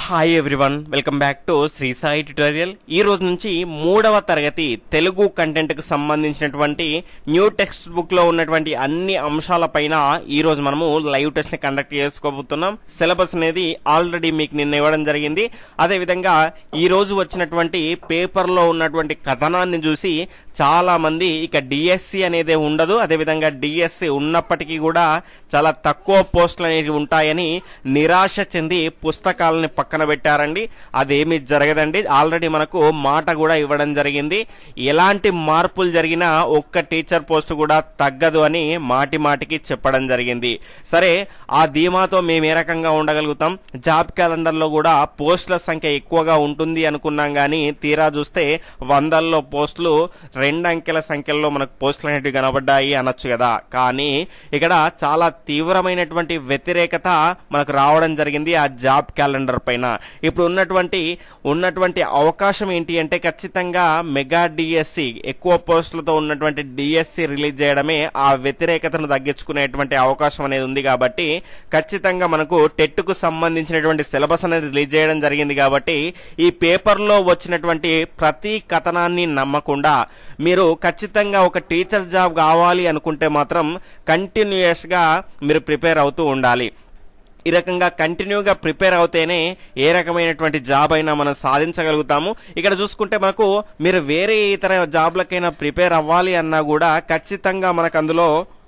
Hi everyone, welcome back to Sri Sai tutorial. ఈ రోజు నుంచి 3వ తరగతి తెలుగు కంటెంట్ కు సంబంధించినటువంటి న్యూ టెక్స్ట్ బుక్ లో ఉన్నటువంటి అన్ని అంశాలపైన ఈ రోజు మనము లైవ్ టెస్ట్ ని కండక్ట్ చేసుకోబోతున్నాం. సిలబస్ అనేది ఆల్రెడీ మీకు నిన్న ఇవ్వడం జరిగింది. అదే విధంగా ఈ రోజు వచ్చినటువంటి పేపర్ లో ఉన్నటువంటి కథనాన్ని చూసి చాలా మంది ఇక డిఎస్సి అనేది ఉండదు, అదే విధంగా డిఎస్సి ఉన్నప్పటికీ కూడా చాలా తక్కువ పోస్టులు అనేవి ఉంటాయని నిరాశ చెంది పుస్తకాలని పక్కన పెట్టారండి. అదేమి జరగదండి. ఆల్రెడీ మనకు మాట కూడా ఇవ్వడం జరిగింది. ఎలాంటి మార్పులు జరిగినా ఒక్క టీచర్ పోస్ట్ కూడా తగ్గదు అని మాటికి చెప్పడం జరిగింది. సరే, ఆ ధీమాతో మేము ఏ రకంగా ఉండగలుగుతాం? జాబ్ క్యాలెండర్ లో కూడా పోస్టుల సంఖ్య ఎక్కువగా ఉంటుంది అనుకున్నాం, కానీ తీరా చూస్తే వందల్లో పోస్టులు 2 అంకెల సంఖ్యలో మనకు పోస్టులు అనేవి కనబడ్డాయి అనొచ్చు కదా. కానీ ఇక్కడ చాలా తీవ్రమైనటువంటి వ్యతిరేకత మనకు రావడం జరిగింది ఆ జాబ్ క్యాలెండర్ పైన. ఇప్పుడు ఉన్నటువంటి అవకాశం ఏంటి అంటే ఖచ్చితంగా మెగా డిఎస్సి, ఎక్కువ పోస్టులతో ఉన్నటువంటి డిఎస్సి రిలీజ్ చేయడమే ఆ వ్యతిరేకతను తగ్గించుకునేటువంటి అవకాశం అనేది ఉంది. కాబట్టి ఖచ్చితంగా మనకు టెట్ కు సంబంధించినటువంటి సిలబస్ అనేది రిలీజ్ చేయడం జరిగింది. కాబట్టి ఈ పేపర్ లో వచ్చినటువంటి ప్రతి కథనాన్ని నమ్మకుండా మీరు ఖచ్చితంగా ఒక టీచర్ జాబ్ కావాలి అనుకుంటే మాత్రం కంటిన్యూయస్ గా మీరు ప్రిపేర్ అవుతూ ఉండాలి. ఈ రకంగా కంటిన్యూగా ప్రిపేర్ అవుతేనే ఏ రకమైనటువంటి జాబ్ అయినా మనం సాధించగలుగుతాము. ఇక్కడ చూసుకుంటే మనకు మీరు వేరే ఇతర జాబ్లకైనా ప్రిపేర్ అవ్వాలి అన్నా కూడా ఖచ్చితంగా మనకు అందులో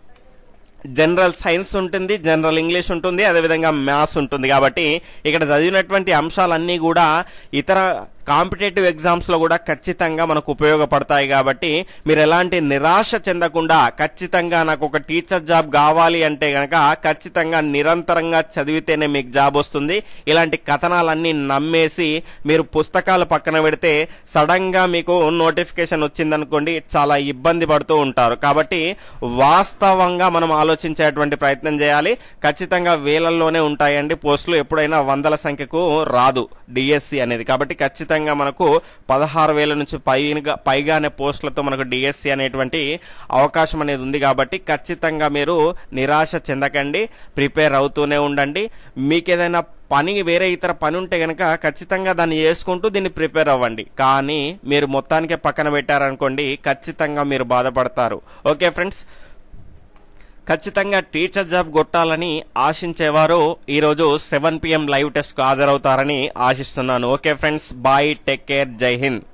జనరల్ సైన్స్ ఉంటుంది, జనరల్ ఇంగ్లీష్ ఉంటుంది, అదేవిధంగా మ్యాథ్స్ ఉంటుంది. కాబట్టి ఇక్కడ చదివినటువంటి అంశాలన్నీ కూడా ఇతర కాంపిటేటివ్ ఎగ్జామ్స్ లో కూడా ఖచ్చితంగా మనకు ఉపయోగపడతాయి. కాబట్టి మీరు ఎలాంటి నిరాశ చెందకుండా ఖచ్చితంగా నాకు ఒక టీచర్ జాబ్ కావాలి అంటే గనక ఖచ్చితంగా నిరంతరంగా చదివితేనే మీకు జాబ్ వస్తుంది. ఇలాంటి కథనాలన్నీ నమ్మేసి మీరు పుస్తకాలు పక్కన పెడితే సడన్ గా మీకు నోటిఫికేషన్ వచ్చిందనుకోండి, చాలా ఇబ్బంది పడుతూ ఉంటారు. కాబట్టి వాస్తవంగా మనం ఆలోచించేటువంటి ప్రయత్నం చేయాలి. ఖచ్చితంగా వేలల్లోనే ఉంటాయండి పోస్టులు, ఎప్పుడైనా వందల సంఖ్యకు రాదు డిఎస్సి అనేది. కాబట్టి ఖచ్చితంగా మనకు 16,000 నుంచి పైగానే పోస్టులతో మనకు డిఎస్సి అనేటువంటి అవకాశం అనేది ఉంది. కాబట్టి ఖచ్చితంగా మీరు నిరాశ చెందకండి, ప్రిపేర్ అవుతూనే ఉండండి. మీకు ఏదైనా వేరే ఇతర పని ఉంటే గనక ఖచ్చితంగా దాన్ని చేసుకుంటూ దీన్ని ప్రిపేర్ అవ్వండి. కానీ మీరు మొత్తానికే పక్కన పెట్టారనుకోండి, ఖచ్చితంగా మీరు బాధపడతారు. ఓకే ఫ్రెండ్స్, ఖచ్చితంగా టీచర్ జాబ్ కొట్టాలని ఆశించేవారు ఈరోజు 7 PM లైవ్ టెస్ట్ కు హాజరవుతారని ఆశిస్తున్నాను. Okay friends, bye, take care, జై హింద్.